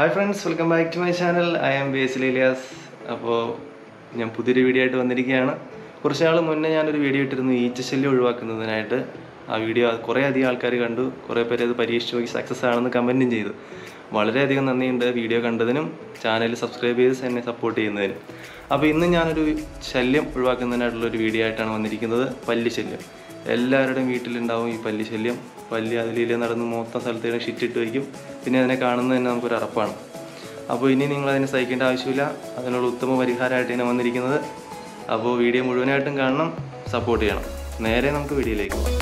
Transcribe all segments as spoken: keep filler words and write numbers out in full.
Hi friends, welcome back to my channel. I am Basil Elias. അപ്പോൾ ഞാൻ പുതിയൊരു video ആയിട്ട് വന്നിരിക്കുകയാണ്. കുറച്ച് നാൾ മുന്നേ ഞാനൊരു വീഡിയോ ഇട്ടിരുന്നു ഈച്ചശല്യം ഒഴിവാക്കുന്നതിനായിട്ട്. ആ വീഡിയോ കുറേ അധികം ആൾക്കാർ കണ്ടു, കുറേ പേര് അത് പരീക്ഷിച്ച് നോക്കി സക്സസ് ആണെന്ന് കമൻറ്റും ചെയ്തു. വളരെയധികം നന്ദിയുണ്ട് വീഡിയോ കണ്ടതിനും ചാനൽ സബ്സ്ക്രൈബ് ചെയ്ത് എന്നെ സപ്പോർട്ട് ചെയ്യുന്നതിനും. അപ്പോൾ ഇന്ന് ഞാനൊരു ശല്യം ഒഴിവാക്കുന്നതിനായിട്ടുള്ളൊരു വീഡിയോ ആയിട്ടാണ് വന്നിരിക്കുന്നത്. പല്ലി ശല്യം. എല്ലാവരുടെയും വീട്ടിലുണ്ടാവും ഈ പല്ലി ശല്യം. പല്ലി അതിലേ നടന്ന് മൊത്തം സ്ഥലത്തേക്ക് ഷിറ്റിട്ട് വയ്ക്കും. പിന്നെ അതിനെ കാണുന്നത് തന്നെ നമുക്കൊരു അറപ്പാണ്. അപ്പോൾ ഇനി നിങ്ങളതിനെ സഹിക്കേണ്ട ആവശ്യമില്ല. അതിനുള്ള ഉത്തമ പരിഹാരമായിട്ട് ഞാൻ വന്നിരിക്കുന്നത്. അപ്പോൾ വീഡിയോ മുഴുവനായിട്ടും കാണണം, സപ്പോർട്ട് ചെയ്യണം. നേരെ നമുക്ക് വീഡിയോയിലേക്ക് പോകാം.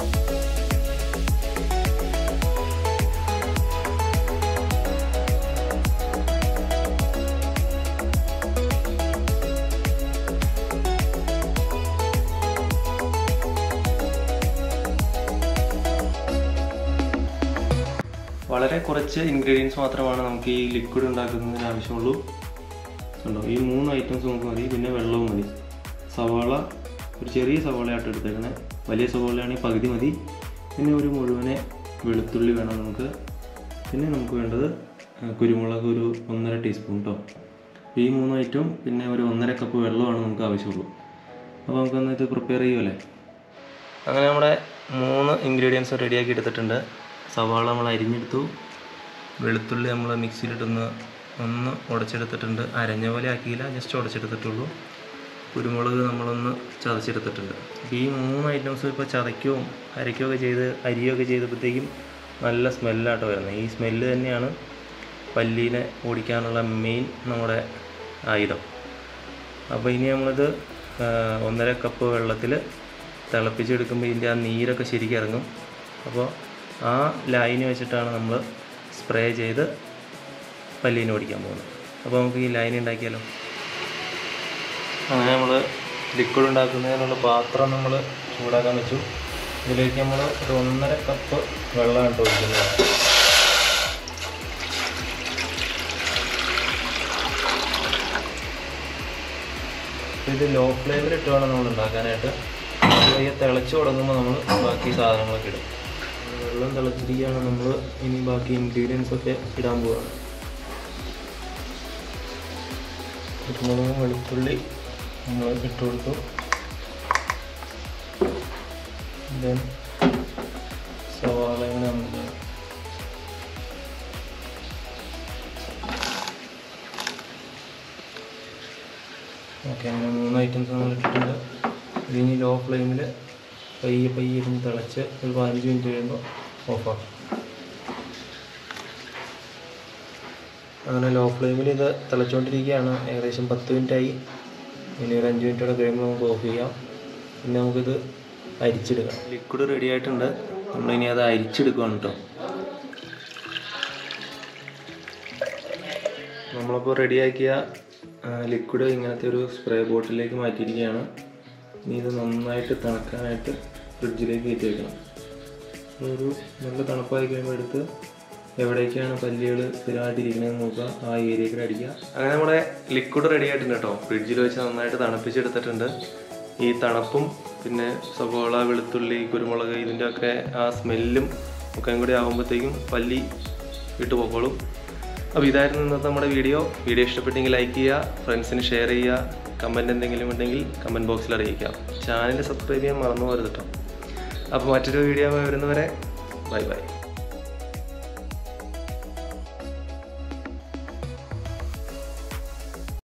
വളരെ കുറച്ച് ഇൻഗ്രീഡിയൻസ് മാത്രമാണ് നമുക്ക് ഈ ലിക്വിഡ് ഉണ്ടാക്കുന്നതിന് ആവശ്യമുള്ളൂ. ഉണ്ടോ, ഈ മൂന്ന് ഐറ്റംസ് നമുക്ക് മതി. പിന്നെ വെള്ളവും മതി. സവാള ഒരു ചെറിയ സവാളയായിട്ട് എടുത്തേക്കണേ. വലിയ സവാളയാണെങ്കിൽ പകുതി മതി. പിന്നെ ഒരു മുഴുവനെ വെളുത്തുള്ളി വേണം നമുക്ക്. പിന്നെ നമുക്ക് വേണ്ടത് കുരുമുളക് ഒരു ഒന്നര ടീസ്പൂൺ കേട്ടോ. ഈ മൂന്ന് ഐറ്റവും പിന്നെ ഒരു ഒന്നര കപ്പ് വെള്ളമാണ് നമുക്ക് ആവശ്യമുള്ളൂ. അപ്പോൾ നമുക്കൊന്ന് ഇത് പ്രിപ്പയർ ചെയ്യുമല്ലേ. അങ്ങനെ നമ്മുടെ മൂന്ന് ഇൻഗ്രീഡിയൻസ് റെഡിയാക്കി എടുത്തിട്ടുണ്ട്. സവാള നമ്മൾ അരിഞ്ഞെടുത്തു. വെളുത്തുള്ളി നമ്മൾ മിക്സിയിലിട്ടൊന്ന് ഒന്ന് ഉടച്ചെടുത്തിട്ടുണ്ട്. അരഞ്ഞ പോലെ ആക്കിയില്ല, ജസ്റ്റ് ഉടച്ചെടുത്തിട്ടുള്ളൂ. കുരുമുളക് നമ്മളൊന്ന് ചതച്ചെടുത്തിട്ടുണ്ട്. ഈ മൂന്ന് ഐറ്റംസ് ഇപ്പോൾ ചതയ്ക്കുകയും അരയ്ക്കുകയൊക്കെ ചെയ്ത് അരിയൊക്കെ ചെയ്തപ്പോഴത്തേക്കും നല്ല സ്മെല്ലാട്ടോ വരുന്നത്. ഈ സ്മെല്ല് തന്നെയാണ് പല്ലീനെ ഓടിക്കാനുള്ള മെയിൻ നമ്മുടെ ആയുധം. അപ്പോൾ ഇനി നമ്മളിത് ഒന്നര കപ്പ് വെള്ളത്തിൽ തിളപ്പിച്ചെടുക്കുമ്പോൾ ഇതിൻ്റെ ആ നീരൊക്കെ ശരിക്കും ഇറങ്ങും. അപ്പോൾ ആ ലൈന് വെച്ചിട്ടാണ് നമ്മൾ സ്പ്രേ ചെയ്ത് പല്ലീനെ ഓടിക്കാൻ പോകുന്നത്. അപ്പോൾ നമുക്ക് ഈ ലൈൻ ഉണ്ടാക്കിയാലോ. അങ്ങനെ നമ്മൾ ലിക്വിഡ് ഉണ്ടാക്കുന്നതിനുള്ള പാത്രം നമ്മൾ ചൂടാക്കാൻ വെച്ചു. ഇതിലേക്ക് നമ്മൾ ഒരു ഒന്നര കപ്പ് വെള്ളമാണ് ഒഴിക്കുന്നത്. ഇത് ലോ ഫ്ലെയിമിലിട്ട് വേണം നമ്മൾ ഉണ്ടാക്കാനായിട്ട്. ഇത് തിളച്ച് തുടങ്ങുമ്പോൾ നമ്മൾ ബാക്കി സാധനങ്ങളൊക്കെ ഇടും. വെള്ളം തിളച്ചിരിക്കുകയാണ്. നമ്മൾ ഇനി ബാക്കി ഇൻഗ്രീഡിയൻസ് ഒക്കെ ഇടാൻ പോവുകയാണ്. കുരുമുളകും വെളുത്തുള്ളി നമ്മൾ ഇട്ട് കൊടുത്തു. ദെൻ സവാള നമ്മൾ ഓക്കെ. അങ്ങനെ മൂന്ന് ഐറ്റംസ് നമ്മൾ ഇട്ടിട്ടുണ്ട്. ഇതിനി ലോ ഫ്ലെയിമിൽ പയ്യെ പയ്യെ ഇരുന്ന് തിളച്ച് ഒരു പതിനഞ്ച് മിനിറ്റ് കഴിയുമ്പോൾ ഓഫാക്കും. അങ്ങനെ ലോ ഫ്ലെയിമിൽ ഇത് തിളച്ചുകൊണ്ടിരിക്കുകയാണ്. ഏകദേശം പത്ത് മിനിറ്റായി. ഇനി ഒരു അഞ്ച് മിനിറ്റോടെ കഴിയുമ്പോൾ നമുക്ക് ഓഫ് ചെയ്യാം. പിന്നെ നമുക്കിത് അരിച്ചെടുക്കാം. ലിക്വിഡ് റെഡി ആയിട്ടുണ്ട്. നമ്മളിനി അത് അരിച്ചെടുക്കുകയാണ് കേട്ടോ. നമ്മളിപ്പോൾ റെഡിയാക്കിയ ലിക്വിഡ് ഇങ്ങനത്തെ ഒരു സ്പ്രേ ബോട്ടിലേക്ക് മാറ്റിയിരിക്കുകയാണ്. ഇനി ഇത് നന്നായിട്ട് തണുക്കാനായിട്ട് ഫ്രിഡ്ജിലേക്ക് കയറ്റി വയ്ക്കണം. ഒരു നല്ല തണുപ്പായി കഴിയുമ്പോൾ എടുത്ത് എവിടേക്കാണ് പല്ലികൾ സ്ഥിരമായിട്ടിരിക്കണമെന്ന് നോക്കുക, ആ ഏരിയയിൽ അടിക്കുക. അങ്ങനെ നമ്മുടെ ലിക്വിഡ് റെഡി ആയിട്ടുണ്ട് കേട്ടോ. ഫ്രിഡ്ജിൽ വെച്ച് നന്നായിട്ട് തണുപ്പിച്ചെടുത്തിട്ടുണ്ട്. ഈ തണുപ്പും പിന്നെ സവോള, വെളുത്തുള്ളി, കുരുമുളക് ഇതിൻ്റെയൊക്കെ ആ സ്മെല്ലും ഒക്കെ കൂടി ആകുമ്പോഴത്തേക്കും പല്ലി വിട്ടു പോക്കോളും. അപ്പോൾ ഇതായിരുന്നു ഇന്നത്തെ നമ്മുടെ വീഡിയോ. വീഡിയോ ഇഷ്ടപ്പെട്ടെങ്കിൽ ലൈക്ക് ചെയ്യുക, ഫ്രണ്ട്സിന് ഷെയർ ചെയ്യുക. കമൻറ്റ് എന്തെങ്കിലും ഉണ്ടെങ്കിൽ കമൻറ്റ് ബോക്സിൽ അറിയിക്കാം. ചാനൽ സബ്സ്ക്രൈബ് ചെയ്യാൻ മറന്നു പോകരുത് കേട്ടോ. അപ്പോൾ മറ്റൊരു വീഡിയോ വരുന്നവരെ ബൈ ബൈ.